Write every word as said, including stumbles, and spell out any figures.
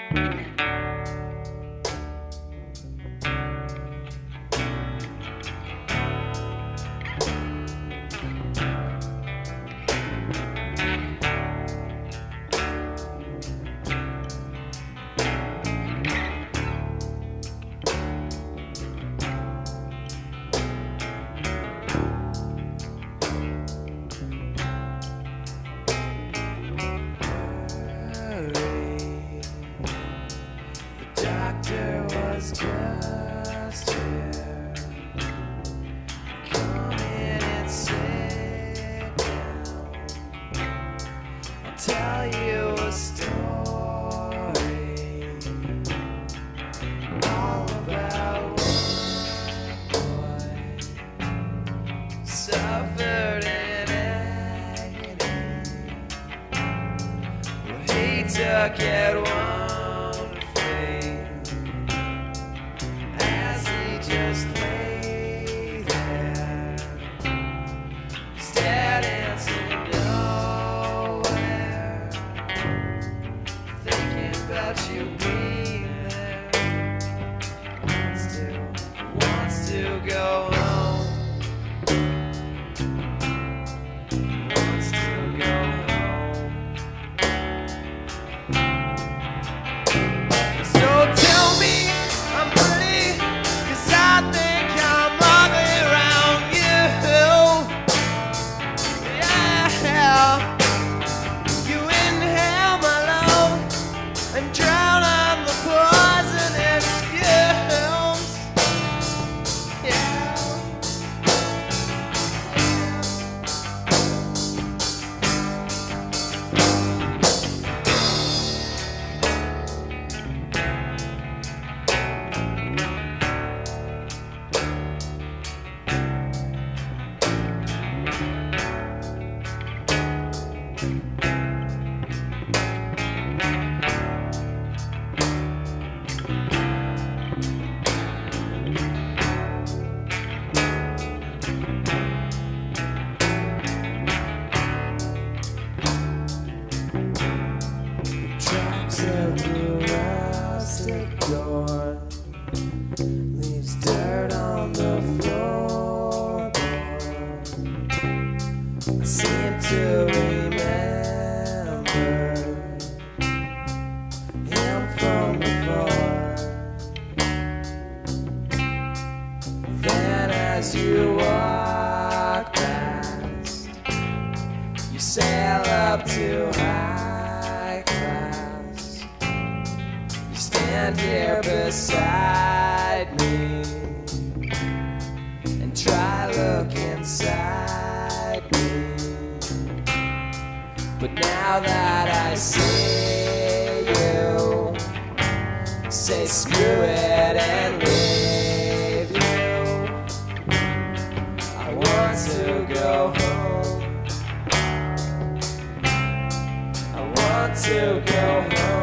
Just here. Come in and sit down. I'll tell you a story all about one boy suffered in agony. Well, he took it one. Just lay there, stared into nowhere, thinking about you being there. Still wants to go home, wants to go home. So tell me I'm pretty, I think I'm ugly around you. Yeah, you inhale my love and drown on the poisonous fumes. Yeah. Of the rustic door leaves dirt on the floorboard. I seem to remember him from before. Then as you walk past, you sail up too high. Stand here beside me and try look inside me. But now that I see you, say screw it and leave you. I want to go home. I want to go home.